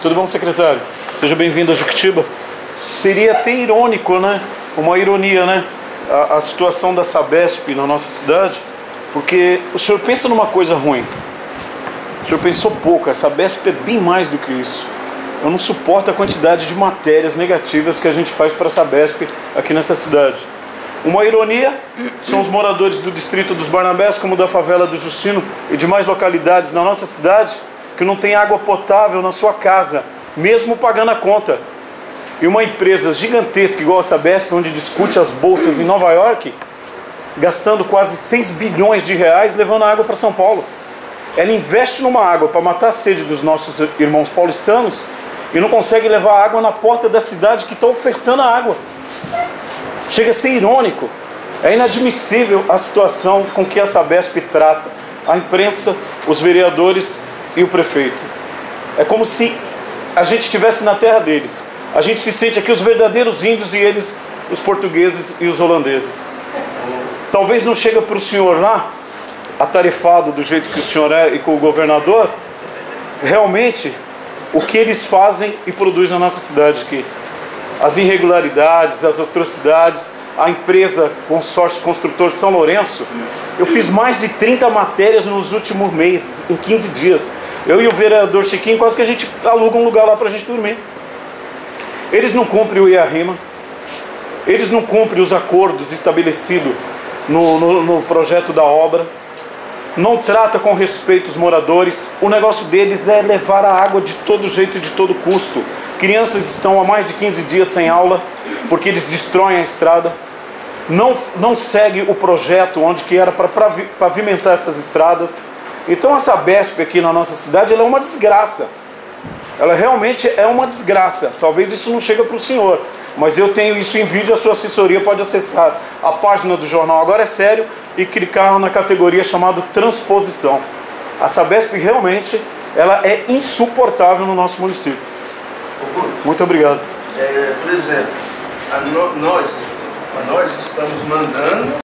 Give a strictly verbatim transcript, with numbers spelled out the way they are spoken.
Tudo bom, secretário? Seja bem-vindo a Juquitiba. Seria até irônico, né? Uma ironia, né? A, a situação da Sabesp na nossa cidade, porque o senhor pensa numa coisa ruim. O senhor pensou pouco, a Sabesp é bem mais do que isso. Eu não suporto a quantidade de matérias negativas que a gente faz para a Sabesp aqui nessa cidade. Uma ironia são os moradores do distrito dos Barnabés, como da favela do Justino e demais localidades na nossa cidade, que não tem água potável na sua casa, mesmo pagando a conta. E uma empresa gigantesca igual a Sabesp, onde discute as bolsas em Nova York, gastando quase seis bilhões de reais levando água para São Paulo. Ela investe numa água para matar a sede dos nossos irmãos paulistanos e não consegue levar água na porta da cidade que está ofertando a água. Chega a ser irônico. É inadmissível a situação com que a Sabesp trata a imprensa, os vereadores e o prefeito. É como se a gente estivesse na terra deles. A gente se sente aqui os verdadeiros índios e eles os portugueses e os holandeses. Talvez não chegue para o senhor lá, atarefado do jeito que o senhor é e com o governador, realmente o que eles fazem e produzem na nossa cidade aqui. As irregularidades, as atrocidades, a empresa Consórcio Construtor São Lourenço. Eu fiz mais de trinta matérias nos últimos meses, em quinze dias. Eu e o vereador Chiquinho, quase que a gente aluga um lugar lá para a gente dormir. Eles não cumprem o IARIMA, eles não cumprem os acordos estabelecidos no, no, no projeto da obra, não trata com respeito os moradores. O negócio deles é levar a água de todo jeito e de todo custo. Crianças estão há mais de quinze dias sem aula, porque eles destroem a estrada. Não, não segue o projeto onde que era para pavimentar essas estradas. Então a Sabesp aqui na nossa cidade, ela é uma desgraça. Ela realmente é uma desgraça. Talvez isso não chegue para o senhor, mas eu tenho isso em vídeo, a sua assessoria pode acessar a página do jornal Agora é Sério e clicar na categoria chamada Transposição. A Sabesp realmente ela é insuportável no nosso município. Muito obrigado. É, por exemplo, a no, nós, nós estamos mandando